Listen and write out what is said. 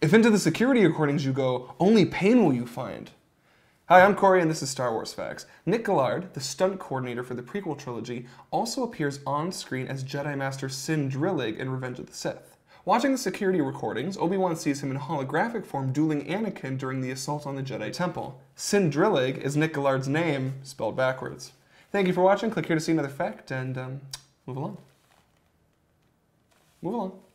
If into the security recordings you go, only pain will you find. Hi, I'm Corey, and this is Star Wars Facts. Nick Gillard, the stunt coordinator for the prequel trilogy, also appears on screen as Jedi Master Cin Drallig in Revenge of the Sith. Watching the security recordings, Obi-Wan sees him in holographic form dueling Anakin during the assault on the Jedi Temple. Cin Drallig is Nick Gillard's name, spelled backwards. Thank you for watching. Click here to see another fact, and move along. Move along.